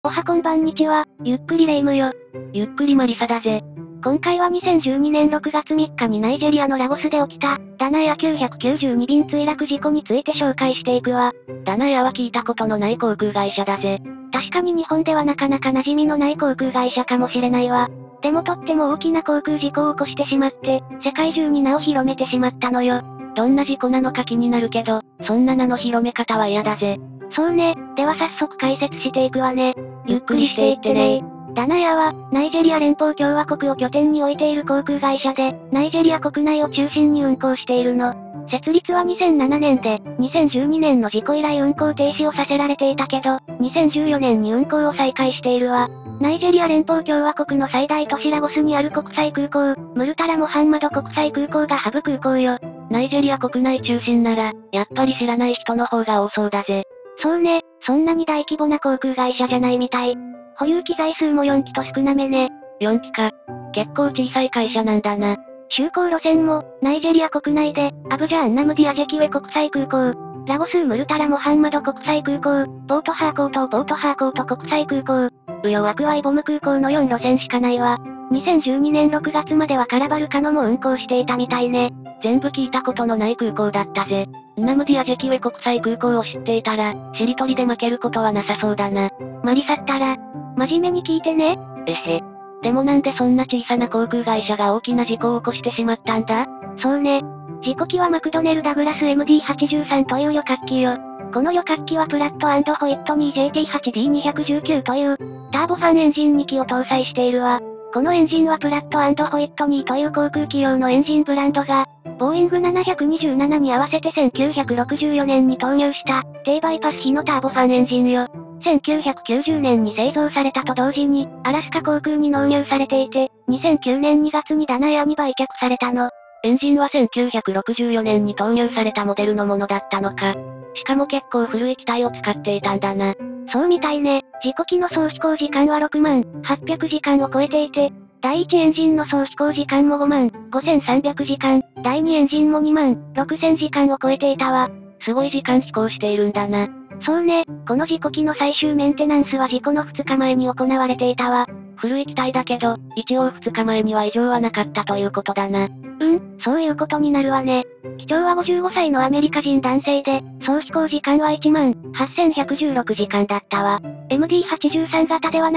おはこんばんにちは、ゆっくりレ夢ムよ。 ゆっくりマリサだぜ。 今回は2012年6月3日にナイジェリアのラゴスで起きた、ダナエア992便墜落事故について紹介していくわ。 ダナエアは聞いたことのない航空会社だぜ。 確かに日本ではなかなか馴染みのない航空会社かもしれないわ。でもとっても大きな航空事故を起こしてしまって、世界中に名を広めてしまったのよ。 どんな事故なのか気になるけど、そんな名の広め方は嫌だぜ。 そうね、では早速解説していくわね。ゆっくりしていってね。ダナエアは、ナイジェリア連邦共和国を拠点に置いている航空会社で、ナイジェリア国内を中心に運航しているの。設立は2007年で、2012年の事故以来運航停止をさせられていたけど、2014年に運航を再開しているわ。ナイジェリア連邦共和国の最大都市ラゴスにある国際空港、ムルタラ・モハンマド国際空港がハブ空港よ。 ナイジェリア国内中心なら、やっぱり知らない人の方が多そうだぜ。 そうね、そんなに大規模な航空会社じゃないみたい。保有機材数も4機と少なめね。 4機か。結構小さい会社なんだな。 就航路線も、ナイジェリア国内で、アブジャーンナムディアジェキウェ国際空港、ラゴスムルタラモハンマド国際空港、ポートハーコート国際空港、ウヨアクワイボム空港の4路線しかないわ。2012年6月まではカラバルカノも運航していたみたいね。 全部聞いたことのない空港だったぜ。ナムディアジェキウェ国際空港を知っていたら、しりとりで負けることはなさそうだな。 マリサったら、真面目に聞いてね。 でもなんでそんな小さな航空会社が大きな事故を起こしてしまったんだ？ そうね。事故機はマクドネル・ダグラス MD83 という旅客機よ。この旅客機はプラット&ホイットニー JT8D219 という、ターボファンエンジン2機を搭載しているわ。このエンジンはプラット&ホイットニーという航空機用のエンジンブランドが、ボーイング727に合わせて1964年に投入した、低バイパス比のターボファンエンジンよ。1990年に製造されたと同時に、アラスカ航空に納入されていて、2009年2月にダナエアに売却されたの。 エンジンは1964年に投入されたモデルのものだったのか。しかも結構古い機体を使っていたんだな。 そうみたいね。事故機の総飛行時間は6万800時間を超えていて、第1エンジンの総飛行時間も5万5300時間、第2エンジンも2万6000時間を超えていたわ。 すごい時間飛行しているんだな。 そうね、この事故機の最終メンテナンスは事故の2日前に行われていたわ。 古い機体だけど、一応2日前には異常はなかったということだな。 そういうことになるわね。機長は55歳のアメリカ人男性で、総飛行時間は1万8116時間だったわ。MD83 型では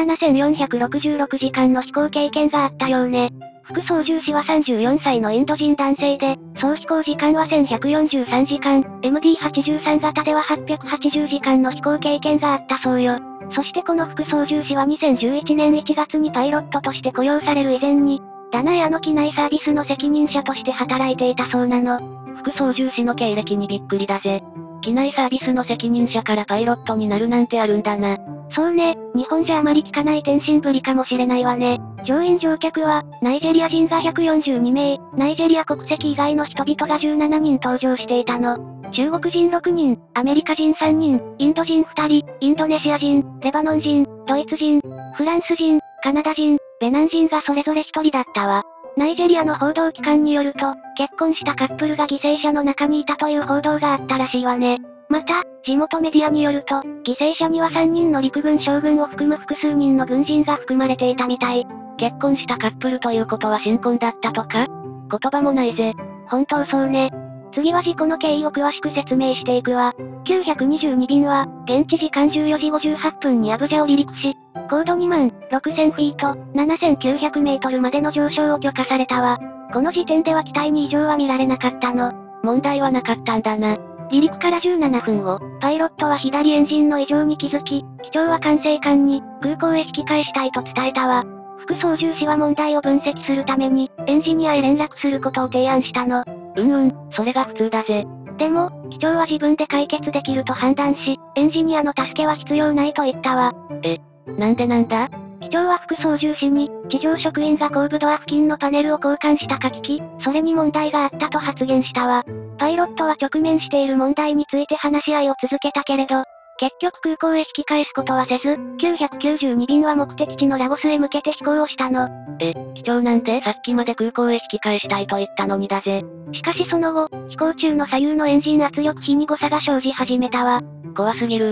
7466時間の飛行経験があったようね。副操縦士は34歳のインド人男性で、総飛行時間は1143時間、MD83 型では880時間の飛行経験があったそうよ。そしてこの副操縦士は2011年1月にパイロットとして雇用される以前に、ダナエアの機内サービスの責任者として働いていたそうなの。 副操縦士の経歴にびっくりだぜ。機内サービスの責任者からパイロットになるなんてあるんだな。 そうね、日本じゃあまり聞かない転身ぶりかもしれないわね。乗員乗客は、ナイジェリア人が142名、ナイジェリア国籍以外の人々が17人搭乗していたの。中国人6人、アメリカ人3人、インド人2人、インドネシア人、レバノン人、ドイツ人、フランス人、カナダ人、ベナン人がそれぞれ1人だったわ。ナイジェリアの報道機関によると、結婚したカップルが犠牲者の中にいたという報道があったらしいわね。また、地元メディアによると、犠牲者には3人の陸軍将軍を含む複数人の軍人が含まれていたみたい。 結婚したカップルということは新婚だったとか？言葉もないぜ。 本当そうね。次は事故の経緯を詳しく説明していくわ。922便は、現地時間14時58分にアブジャを離陸し、高度2万6000フィート、7900メートルまでの上昇を許可されたわ。この時点では機体に異常は見られなかったの。 問題はなかったんだな。 離陸から17分後、パイロットは左エンジンの異常に気づき、機長は管制官に、空港へ引き返したいと伝えたわ。副操縦士は問題を分析するために、エンジニアへ連絡することを提案したの。 それが普通だぜ。 でも、機長は自分で解決できると判断し、エンジニアの助けは必要ないと言ったわ。 なんでなんだ？ 機長は副操縦士に、地上職員が後部ドア付近のパネルを交換したか聞き、それに問題があったと発言したわ。パイロットは直面している問題について話し合いを続けたけれど、結局空港へ引き返すことはせず、992便は目的地のラゴスへ向けて飛行をしたの。 機長なんてさっきまで空港へ引き返したいと言ったのにだぜ。 しかしその後、飛行中の左右のエンジン圧力比に誤差が生じ始めたわ。 怖すぎる。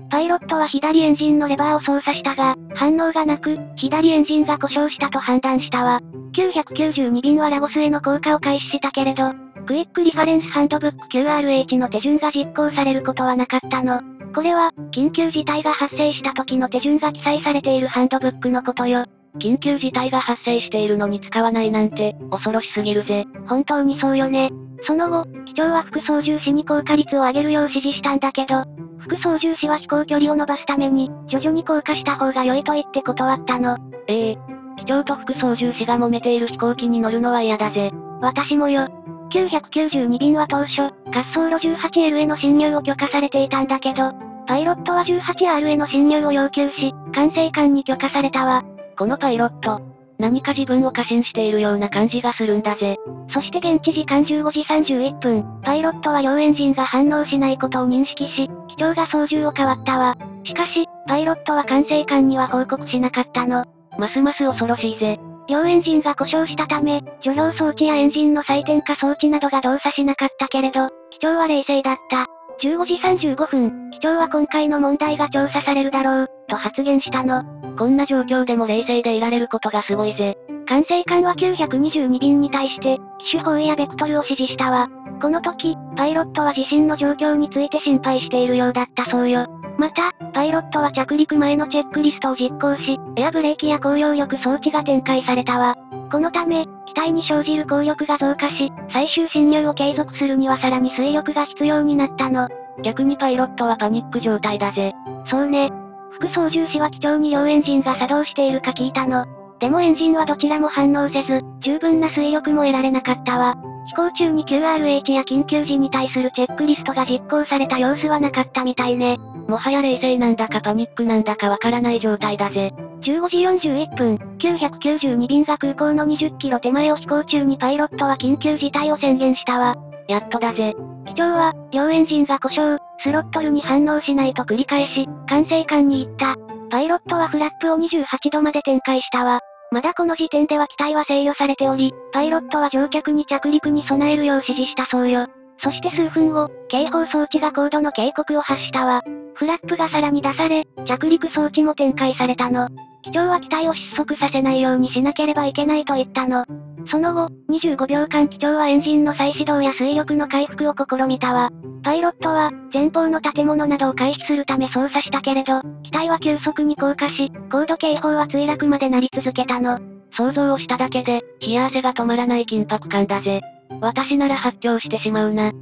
パイロットは左エンジンのレバーを操作したが、反応がなく、左エンジンが故障したと判断したわ。992便はラゴスへの降下を開始したけれど、クイックリファレンスハンドブック QRH の手順が実行されることはなかったの。これは、緊急事態が発生した時の手順が記載されているハンドブックのことよ。 緊急事態が発生しているのに使わないなんて、恐ろしすぎるぜ。 本当にそうよね。その後、機長は副操縦士に降下率を上げるよう指示したんだけど、副操縦士は飛行距離を伸ばすために、徐々に降下した方が良いと言って断ったの。 機長と副操縦士が揉めている飛行機に乗るのは嫌だぜ。 私もよ。992便は当初、滑走路 18L への進入を許可されていたんだけど、パイロットは 18R への進入を要求し、管制官に許可されたわ。 このパイロット、何か自分を過信しているような感じがするんだぜ。 そして現地時間15時31分、パイロットは両エンジンが反応しないことを認識し、機長が操縦を変わったわ。しかし、パイロットは管制官には報告しなかったの。 ますます恐ろしいぜ。 両エンジンが故障したため、助動装置やエンジンの再点火装置などが動作しなかったけれど、機長は冷静だった。15時35分、機長は今回の問題が調査されるだろう、と発言したの。 こんな状況でも冷静でいられることがすごいぜ。 管制官は922便に対して、機種方位やベクトルを指示したわ。この時、パイロットは自身の状況について心配しているようだったそうよ。また、パイロットは着陸前のチェックリストを実行し、エアブレーキや高揚力装置が展開されたわ。このため、機体に生じる高力が増加し、最終進入を継続するにはさらに推力が必要になったの。 逆にパイロットはパニック状態だぜ。 そうね。副操縦士は機長に両エンジンが作動しているか聞いたの。でもエンジンはどちらも反応せず、十分な推力も得られなかったわ。飛行中に QRH や緊急時に対するチェックリストが実行された様子はなかったみたいね。 もはや冷静なんだかパニックなんだかわからない状態だぜ。 15時41分、992便が空港の20キロ手前を飛行中にパイロットは緊急事態を宣言したわ。 やっとだぜ。 機長は、両エンジンが故障、スロットルに反応しないと繰り返し、管制官に言った。パイロットはフラップを28度まで展開したわ。まだこの時点では機体は制御されており、パイロットは乗客に着陸に備えるよう指示したそうよ。そして数分後、警報装置が高度の警告を発したわ。フラップがさらに出され、着陸装置も展開されたの。機長は機体を失速させないようにしなければいけないと言ったの。その後、25秒間機長はエンジンの再始動や推力の回復を試みたわ。パイロットは、前方の建物などを回避するため操作したけれど、機体は急速に降下し、高度警報は墜落まで鳴り続けたの。 想像をしただけで、冷や汗が止まらない緊迫感だぜ。私なら発狂してしまうな。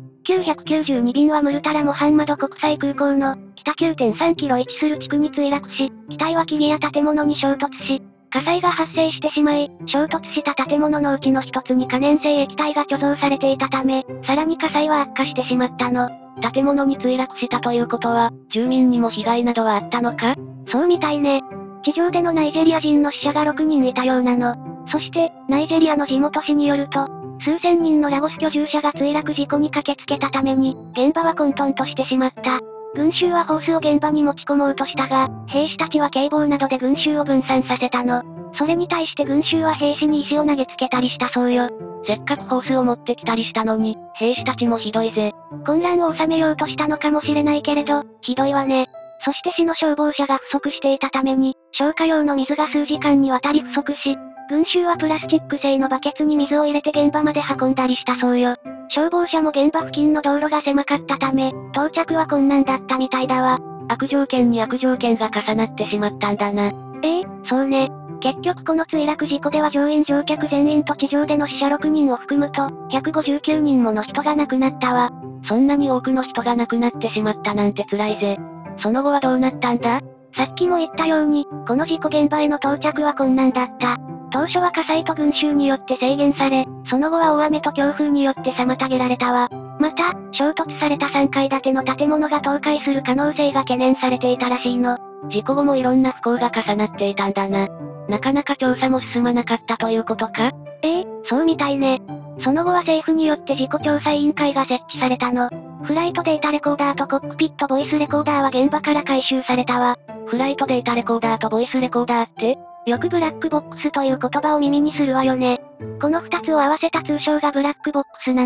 992便はムルタラ・モハンマド国際空港の北 9.3 キロ位置する地区に墜落し、機体は木々や建物に衝突し、火災が発生してしまい、衝突した建物のうちの一つに可燃性液体が貯蔵されていたため、さらに火災は悪化してしまったの。 建物に墜落したということは、住民にも被害などはあったのか？ そうみたいね。地上でのナイジェリア人の死者が6人いたようなの。そして、ナイジェリアの地元紙によると、数千人のラゴス居住者が墜落事故に駆けつけたために、現場は混沌としてしまった。群衆はホースを現場に持ち込もうとしたが、兵士たちは警棒などで群衆を分散させたの。それに対して群衆は兵士に石を投げつけたりしたそうよ。 せっかくホースを持ってきたりしたのに、兵士たちもひどいぜ。 混乱を収めようとしたのかもしれないけれど、ひどいわね。そして市の消防車が不足していたために、消火用の水が数時間にわたり不足し、群衆はプラスチック製のバケツに水を入れて現場まで運んだりしたそうよ。消防車も現場付近の道路が狭かったため、到着は困難だったみたいだわ。 悪条件に悪条件が重なってしまったんだな。 そうね。結局この墜落事故では乗員乗客全員と地上での死者6人を含むと、159人もの人が亡くなったわ。 そんなに多くの人が亡くなってしまったなんて辛いぜ。その後はどうなったんだ？ さっきも言ったように、この事故現場への到着は困難だった。当初は火災と群衆によって制限され、その後は大雨と強風によって妨げられたわ。また、衝突された3階建ての建物が倒壊する可能性が懸念されていたらしいの。 事故後もいろんな不幸が重なっていたんだな。なかなか調査も進まなかったということか？ そうみたいね。その後は政府によって事故調査委員会が設置されたの。フライトデータレコーダーとコックピットボイスレコーダーは現場から回収されたわ。 フライトデータレコーダーとボイスレコーダーって？ よくブラックボックスという言葉を耳にするわよね。この2つを合わせた通称がブラックボックスなの。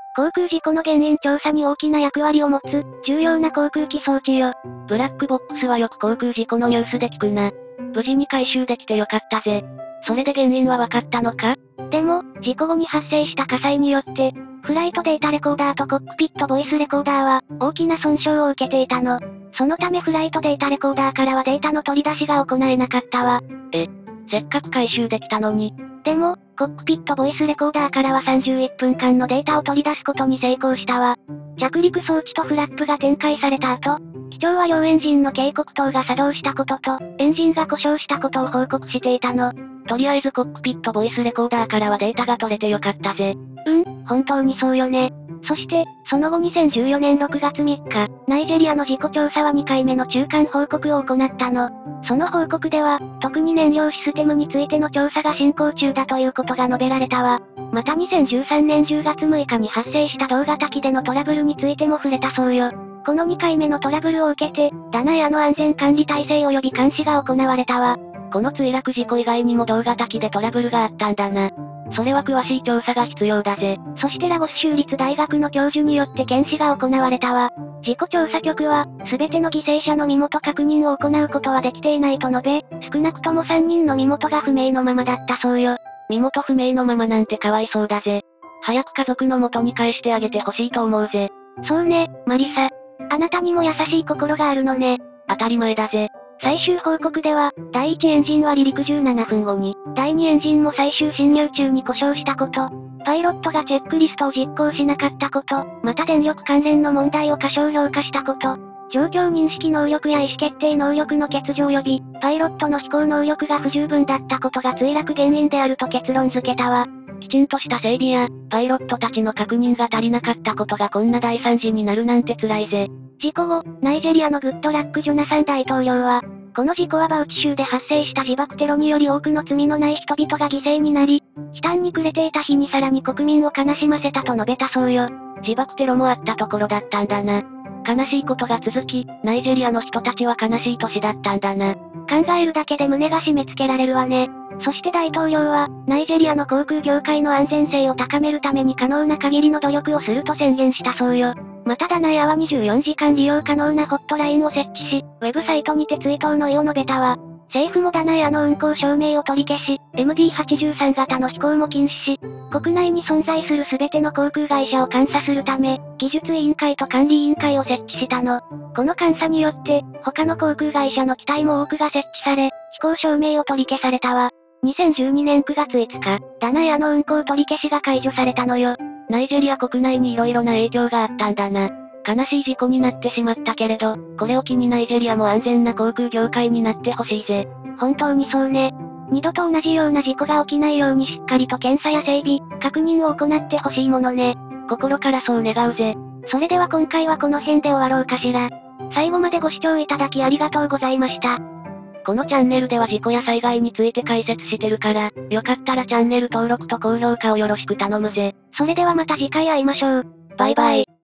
航空事故の原因調査に大きな役割を持つ、重要な航空機装置よ。 ブラックボックスはよく航空事故のニュースで聞くな。無事に回収できてよかったぜ。それで原因は分かったのか？ でも、事故後に発生した火災によって、フライトデータレコーダーとコックピットボイスレコーダーは、大きな損傷を受けていたの。そのためフライトデータレコーダーからはデータの取り出しが行えなかったわ。 せっかく回収できたのに。 でも、コックピットボイスレコーダーからは31分間のデータを取り出すことに成功したわ。着陸装置とフラップが展開された後、機長は両エンジンの警告灯が作動したことと、エンジンが故障したことを報告していたの。 とりあえずコックピットボイスレコーダーからはデータが取れてよかったぜ。 本当にそうよね。そして、その後2014年6月3日、ナイジェリアの事故調査は2回目の中間報告を行ったの。その報告では、特に燃料システムについての調査が進行中だということが述べられたわ。また2013年10月6日に発生した同型機でのトラブルについても触れたそうよ。この2回目のトラブルを受けて、ダナエアの安全管理体制及び監視が行われたわ。 この墜落事故以外にも同型機でトラブルがあったんだな。それは詳しい調査が必要だぜ。 そしてラゴス州立大学の教授によって検視が行われたわ。事故調査局は、すべての犠牲者の身元確認を行うことはできていないと述べ、少なくとも3人の身元が不明のままだったそうよ。 身元不明のままなんてかわいそうだぜ。早く家族の元に返してあげてほしいと思うぜ。 そうね、マリサ。あなたにも優しい心があるのね。 当たり前だぜ。 最終報告では、第1エンジンは離陸17分後に、第2エンジンも最終進入中に故障したこと、パイロットがチェックリストを実行しなかったこと、また電力関連の問題を過小評価したこと、状況認識能力や意思決定能力の欠如及び、パイロットの飛行能力が不十分だったことが墜落原因であると結論付けたわ。 きちんとした整備や、パイロットたちの確認が足りなかったことがこんな大惨事になるなんて辛いぜ。 事故後、ナイジェリアのグッドラック・ジョナサン大統領は、この事故はバウチ州で発生した自爆テロにより多くの罪のない人々が犠牲になり、悲嘆に暮れていた日にさらに国民を悲しませたと述べたそうよ。 自爆テロもあったところだったんだな。悲しいことが続き、ナイジェリアの人たちは悲しい年だったんだな。 考えるだけで胸が締め付けられるわね。そして大統領は、ナイジェリアの航空業界の安全性を高めるために可能な限りの努力をすると宣言したそうよ。またダナエアは24時間利用可能なホットラインを設置し、ウェブサイトにて追悼の意を述べたわ。政府もダナエアの運航証明を取り消し、MD83 型の飛行も禁止し、国内に存在するすべての航空会社を監査するため、技術委員会と管理委員会を設置したの。この監査によって、他の航空会社の機体も多くが設置され、飛行証明を取り消されたわ。2012年9月5日、ダナエアの運航取り消しが解除されたのよ。 ナイジェリア国内に色々な影響があったんだな。悲しい事故になってしまったけれど、これを機にナイジェリアも安全な航空業界になってほしいぜ。 本当にそうね。二度と同じような事故が起きないようにしっかりと検査や整備、確認を行ってほしいものね。 心からそう願うぜ。 それでは今回はこの辺で終わろうかしら。最後までご視聴いただきありがとうございました。 このチャンネルでは事故や災害について解説してるから、よかったらチャンネル登録と高評価をよろしく頼むぜ。 それではまた次回会いましょう。 バイバイ。